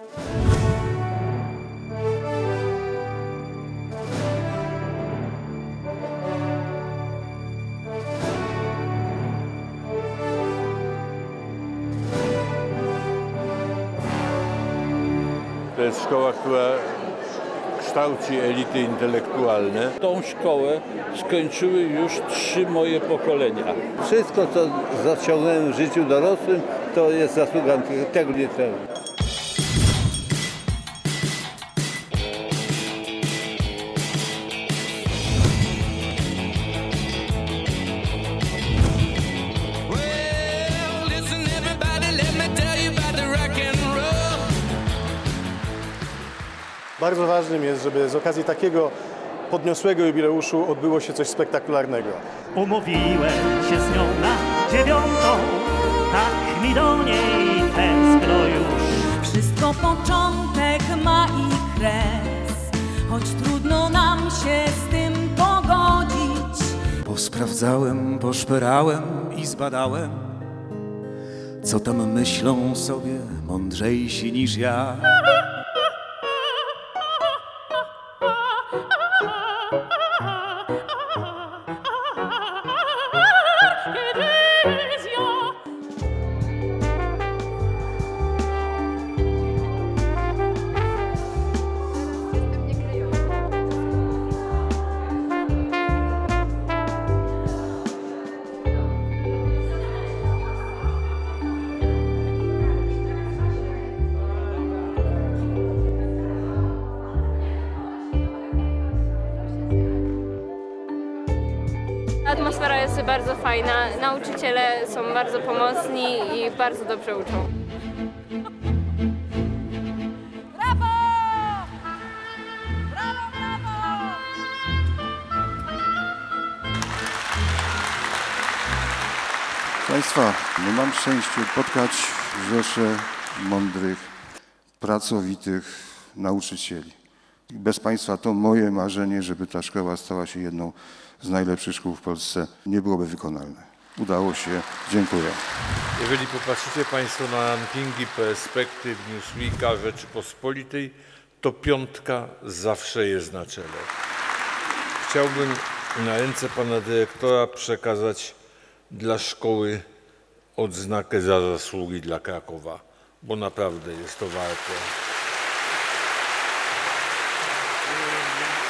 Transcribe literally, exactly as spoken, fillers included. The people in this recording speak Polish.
To jest szkoła, która kształci elity intelektualne. Tą szkołę skończyły już trzy moje pokolenia. Wszystko, co zaciągnąłem w życiu dorosłym, to jest zasługa tego liceum. Bardzo ważnym jest, żeby z okazji takiego podniosłego jubileuszu odbyło się coś spektakularnego. Umówiłem się z nią na dziewiątą, tak mi do niej tęskno już. Wszystko początek ma i kres, choć trudno nam się z tym pogodzić. Posprawdzałem, poszperałem i zbadałem, co tam myślą sobie mądrzejsi niż ja. Atmosfera jest bardzo fajna, nauczyciele są bardzo pomocni i bardzo dobrze uczą. Brawo! Brawo, brawo! Państwa, no mam szczęście spotkać rzeszę mądrych, pracowitych nauczycieli. I bez Państwa to moje marzenie, żeby ta szkoła stała się jedną z najlepszych szkół w Polsce, nie byłoby wykonalne. Udało się. Dziękuję. Jeżeli popatrzycie Państwo na rankingi Perspektyw, Newsweeka, Rzeczypospolitej, to piątka zawsze jest na czele. Chciałbym na ręce Pana Dyrektora przekazać dla szkoły odznakę za zasługi dla Krakowa, bo naprawdę jest to warte.